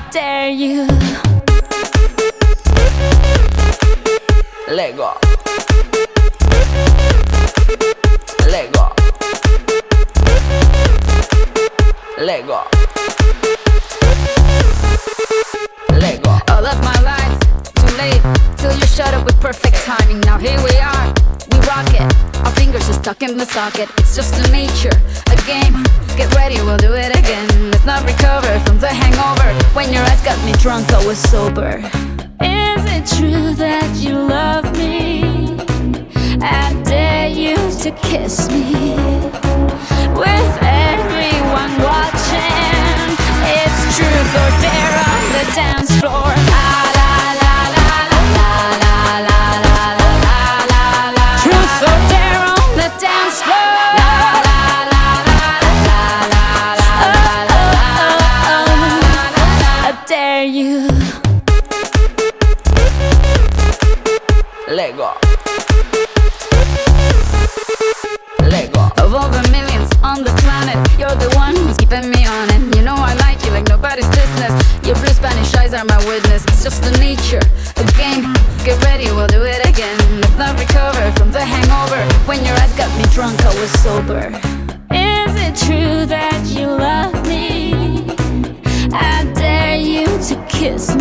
dare you. Lego. Lego. Lego. Lego. All of my life, too late, till you shut up with perfect timing. Now here we are, we rock it. Our fingers are stuck in the socket. It's just a nature, a game. Get ready, we'll do it again. Let's not recover from the hangover. When your eyes got me drunk, I was sober. Is it true that you love me? I dare you to kiss me. With everyone watching, it's truth or dare on the dance floor. La la la la la la la la la la la. Truth or dare on the dance floor. La la la la la la la la. I dare you. Lego. Lego. Of all the millions on the planet, you're the one who's keeping me on it. You know I like you like nobody's business. Your blue Spanish eyes are my witness. It's just a nature, a game. Get ready, we'll do it again. Let's not recover from the hangover. When your eyes got me drunk, I was sober. Is it true that you love me? I dare you to kiss me.